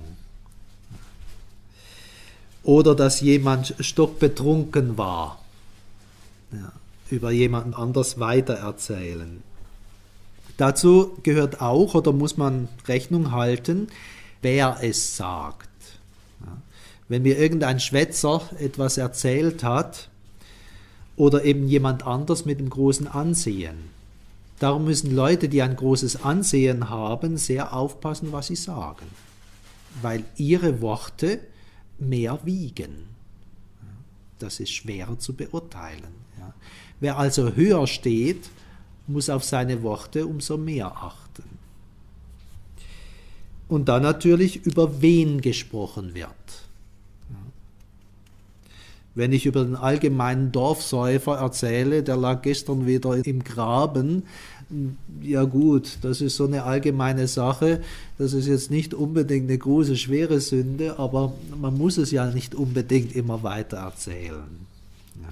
Oder dass jemand stockbetrunken war. Ja. Über jemanden anders weitererzählen. Dazu gehört auch, oder muss man Rechnung halten, wer es sagt. Ja. Wenn mir irgendein Schwätzer etwas erzählt hat oder eben jemand anders mit einem großen Ansehen. Darum müssen Leute, die ein großes Ansehen haben, sehr aufpassen, was sie sagen, weil ihre Worte mehr wiegen. Das ist schwerer zu beurteilen. Ja. Wer also höher steht, muss auf seine Worte umso mehr achten. Und dann natürlich, über wen gesprochen wird. Wenn ich über den allgemeinen Dorfsäufer erzähle, der lag gestern wieder im Graben, ja gut, das ist so eine allgemeine Sache, das ist jetzt nicht unbedingt eine große, schwere Sünde, aber man muss es ja nicht unbedingt immer weiter erzählen. Ja.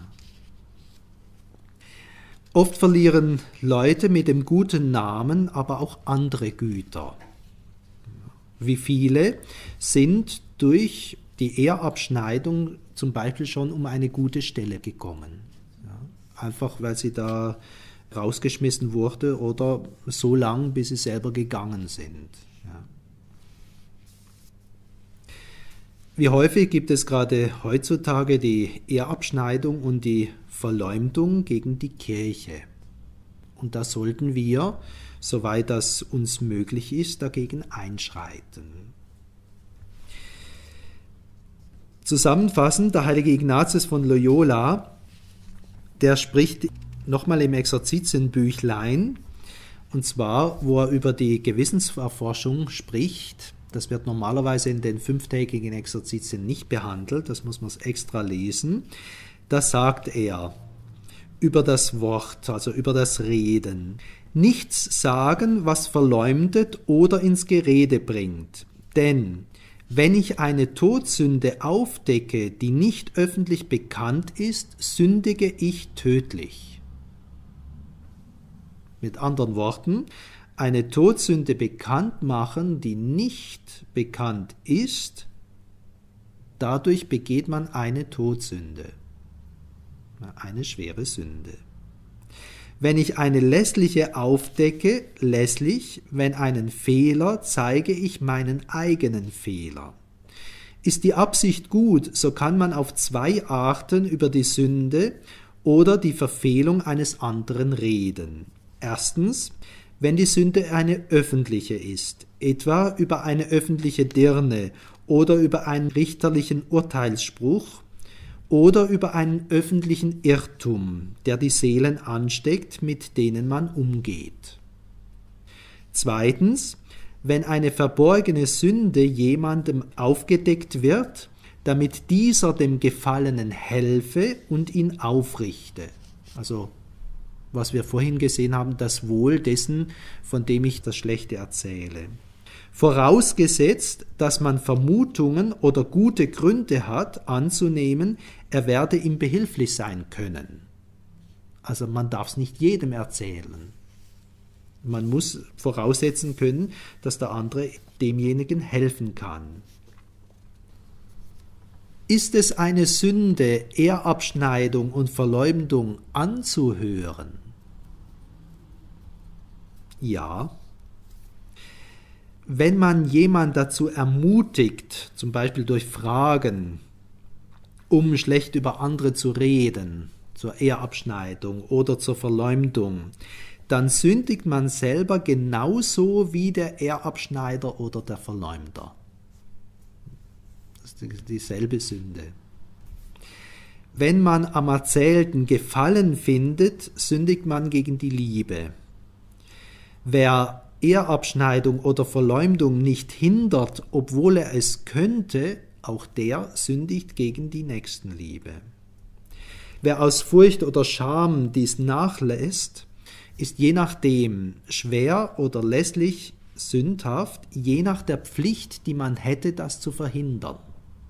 Oft verlieren Leute mit dem guten Namen aber auch andere Güter. Wie viele sind durch die Ehrabschneidung zum Beispiel schon um eine gute Stelle gekommen. Ja, einfach weil sie da rausgeschmissen wurde oder so lang, bis sie selber gegangen sind. Ja. Wie häufig gibt es gerade heutzutage die Ehrabschneidung und die Verleumdung gegen die Kirche. Und da sollten wir, soweit das uns möglich ist, dagegen einschreiten. Zusammenfassend, der heilige Ignatius von Loyola, der spricht nochmal im Exerzitienbüchlein, und zwar, wo er über die Gewissenserforschung spricht. Das wird normalerweise in den fünftägigen Exerzitien nicht behandelt, das muss man extra lesen. Da sagt er über das Wort, also über das Reden: Nichts sagen, was verleumdet oder ins Gerede bringt, denn wenn ich eine Todsünde aufdecke, die nicht öffentlich bekannt ist, sündige ich tödlich. Mit anderen Worten, eine Todsünde bekannt machen, die nicht bekannt ist, dadurch begeht man eine Todsünde, eine schwere Sünde. Wenn ich eine lässliche aufdecke, lässlich, wenn einen Fehler, zeige ich meinen eigenen Fehler. Ist die Absicht gut, so kann man auf zwei Arten über die Sünde oder die Verfehlung eines anderen reden. Erstens, wenn die Sünde eine öffentliche ist, etwa über eine öffentliche Dirne oder über einen richterlichen Urteilsspruch, oder über einen öffentlichen Irrtum, der die Seelen ansteckt, mit denen man umgeht. Zweitens, wenn eine verborgene Sünde jemandem aufgedeckt wird, damit dieser dem Gefallenen helfe und ihn aufrichte. Also, was wir vorhin gesehen haben, das Wohl dessen, von dem ich das Schlechte erzähle. Vorausgesetzt, dass man Vermutungen oder gute Gründe hat, anzunehmen, er werde ihm behilflich sein können. Also man darf es nicht jedem erzählen. Man muss voraussetzen können, dass der andere demjenigen helfen kann. Ist es eine Sünde, Ehrabschneidung und Verleumdung anzuhören? Ja. Wenn man jemanden dazu ermutigt, zum Beispiel durch Fragen, um schlecht über andere zu reden, zur Ehrabschneidung oder zur Verleumdung, dann sündigt man selber genauso wie der Ehrabschneider oder der Verleumder. Das ist dieselbe Sünde. Wenn man am Erzählten Gefallen findet, sündigt man gegen die Liebe. Wer Ehrabschneidung oder Verleumdung nicht hindert, obwohl er es könnte, auch der sündigt gegen die Nächstenliebe. Wer aus Furcht oder Scham dies nachlässt, ist je nachdem schwer oder lässlich sündhaft, je nach der Pflicht, die man hätte, das zu verhindern.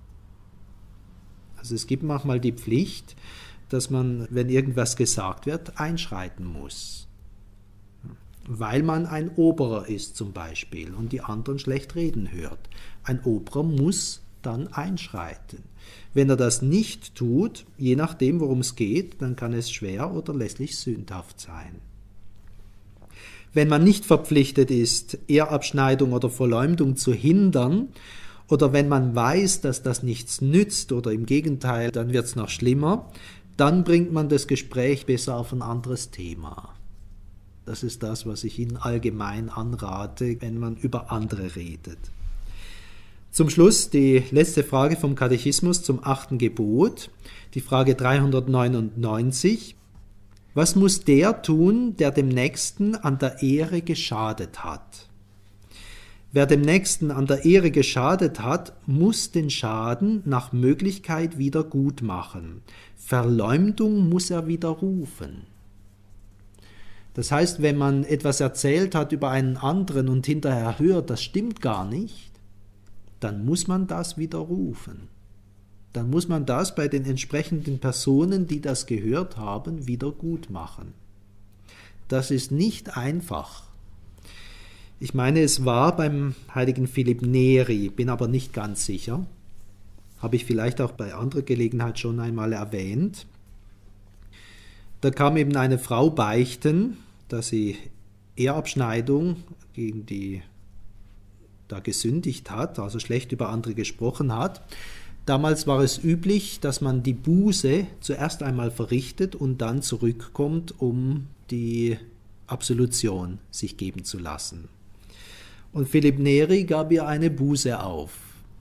Also es gibt manchmal die Pflicht, dass man, wenn irgendwas gesagt wird, einschreiten muss. Weil man ein Oberer ist zum Beispiel und die anderen schlecht reden hört. Ein Oberer muss dann einschreiten. Wenn er das nicht tut, je nachdem, worum es geht, dann kann es schwer oder lässlich sündhaft sein. Wenn man nicht verpflichtet ist, Ehrabschneidung oder Verleumdung zu hindern, oder wenn man weiß, dass das nichts nützt oder im Gegenteil, dann wird es noch schlimmer, dann bringt man das Gespräch besser auf ein anderes Thema. Das ist das, was ich Ihnen allgemein anrate, wenn man über andere redet. Zum Schluss die letzte Frage vom Katechismus zum achten Gebot, die Frage dreihundertneunundneunzig. Was muss der tun, der dem Nächsten an der Ehre geschadet hat? Wer dem Nächsten an der Ehre geschadet hat, muss den Schaden nach Möglichkeit wieder gut machen. Verleumdung muss er widerrufen. Das heißt, wenn man etwas erzählt hat über einen anderen und hinterher hört, das stimmt gar nicht, dann muss man das widerrufen. Dann muss man das bei den entsprechenden Personen, die das gehört haben, wieder gut machen. Das ist nicht einfach. Ich meine, es war beim heiligen Philipp Neri, bin aber nicht ganz sicher. Habe ich vielleicht auch bei anderer Gelegenheit schon einmal erwähnt. Da kam eben eine Frau beichten, dass sie Ehrabschneidung gegen die da gesündigt hat, also schlecht über andere gesprochen hat. Damals war es üblich, dass man die Buße zuerst einmal verrichtet und dann zurückkommt, um die Absolution sich geben zu lassen. Und Philipp Neri gab ihr eine Buße auf.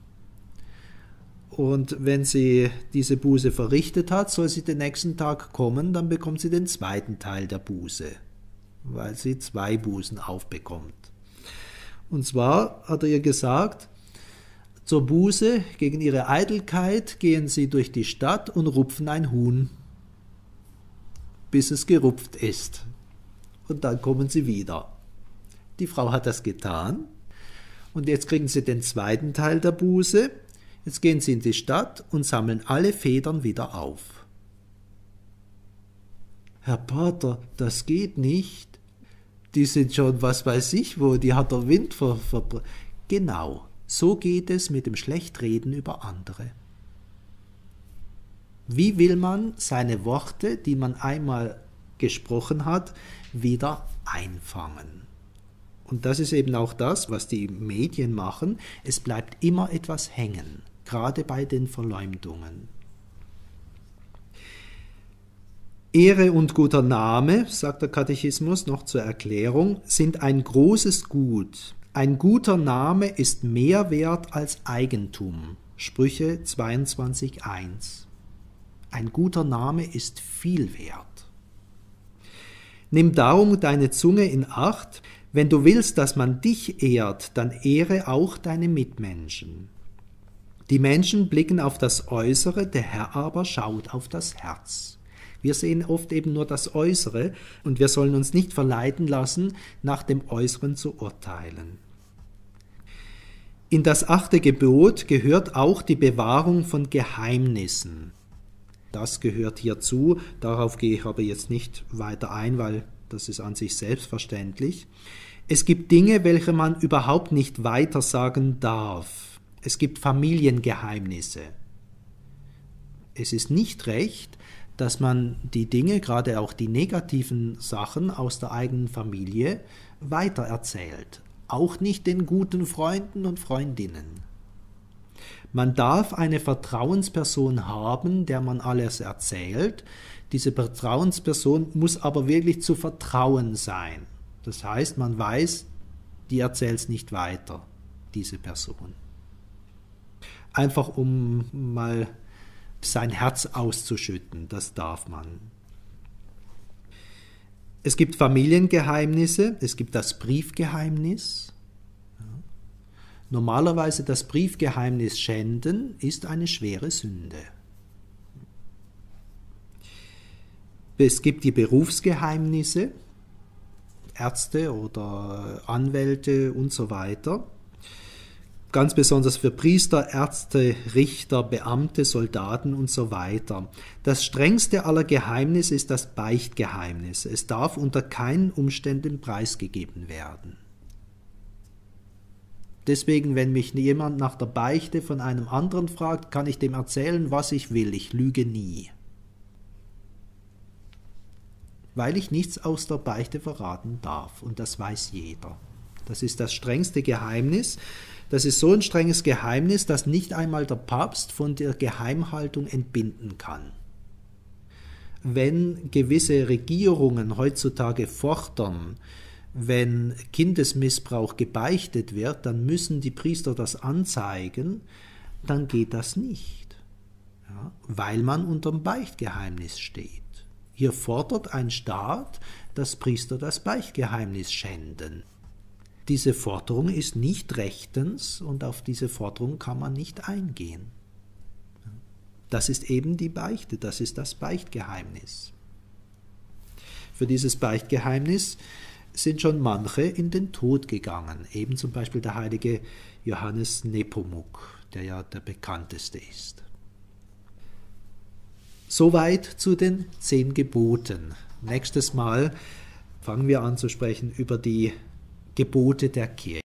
Und wenn sie diese Buße verrichtet hat, soll sie den nächsten Tag kommen, dann bekommt sie den zweiten Teil der Buße, weil sie zwei Bußen aufbekommt. Und zwar hat er ihr gesagt, zur Buße gegen ihre Eitelkeit gehen sie durch die Stadt und rupfen ein Huhn, bis es gerupft ist. Und dann kommen sie wieder. Die Frau hat das getan. Und jetzt kriegen sie den zweiten Teil der Buße. Jetzt gehen sie in die Stadt und sammeln alle Federn wieder auf. Herr Pater, das geht nicht. Die sind schon, was weiß ich wo, die hat der Wind ver... ver genau, so geht es mit dem Schlechtreden über andere. Wie will man seine Worte, die man einmal gesprochen hat, wieder einfangen? Und das ist eben auch das, was die Medien machen. Es bleibt immer etwas hängen, gerade bei den Verleumdungen. Ehre und guter Name, sagt der Katechismus noch zur Erklärung, sind ein großes Gut. Ein guter Name ist mehr wert als Eigentum. Sprüche zweiundzwanzig eins. Ein guter Name ist viel wert. Nimm darum deine Zunge in Acht. Wenn du willst, dass man dich ehrt, dann ehre auch deine Mitmenschen. Die Menschen blicken auf das Äußere, der Herr aber schaut auf das Herz. Wir sehen oft eben nur das Äußere und wir sollen uns nicht verleiten lassen, nach dem Äußeren zu urteilen. In das achte Gebot gehört auch die Bewahrung von Geheimnissen. Das gehört hierzu, darauf gehe ich aber jetzt nicht weiter ein, weil das ist an sich selbstverständlich. Es gibt Dinge, welche man überhaupt nicht weitersagen darf. Es gibt Familiengeheimnisse. Es ist nicht recht, dass man die Dinge, gerade auch die negativen Sachen aus der eigenen Familie, weitererzählt. Auch nicht den guten Freunden und Freundinnen. Man darf eine Vertrauensperson haben, der man alles erzählt. Diese Vertrauensperson muss aber wirklich zu vertrauen sein. Das heißt, man weiß, die erzählt es nicht weiter, diese Person. Einfach um mal sein Herz auszuschütten, das darf man. Es gibt Familiengeheimnisse, es gibt das Briefgeheimnis. Normalerweise das Briefgeheimnis schänden ist eine schwere Sünde. Es gibt die Berufsgeheimnisse, Ärzte oder Anwälte und so weiter. Ganz besonders für Priester, Ärzte, Richter, Beamte, Soldaten und so weiter. Das strengste aller Geheimnisse ist das Beichtgeheimnis. Es darf unter keinen Umständen preisgegeben werden. Deswegen, wenn mich jemand nach der Beichte von einem anderen fragt, kann ich dem erzählen, was ich will. Ich lüge nie. Weil ich nichts aus der Beichte verraten darf. Und das weiß jeder. Das ist das strengste Geheimnis. Das ist so ein strenges Geheimnis, dass nicht einmal der Papst von der Geheimhaltung entbinden kann. Wenn gewisse Regierungen heutzutage fordern, wenn Kindesmissbrauch gebeichtet wird, dann müssen die Priester das anzeigen, dann geht das nicht, ja, weil man unter dem Beichtgeheimnis steht. Hier fordert ein Staat, dass Priester das Beichtgeheimnis schänden. Diese Forderung ist nicht rechtens und auf diese Forderung kann man nicht eingehen. Das ist eben die Beichte, das ist das Beichtgeheimnis. Für dieses Beichtgeheimnis sind schon manche in den Tod gegangen, eben zum Beispiel der heilige Johannes Nepomuk, der ja der bekannteste ist. Soweit zu den zehn Geboten. Nächstes Mal fangen wir an zu sprechen über die Gebote der Kirche.